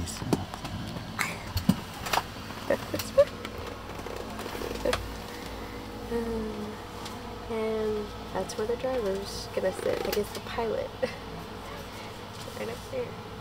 And that's where the driver's gonna sit. I guess the pilot. Right up there.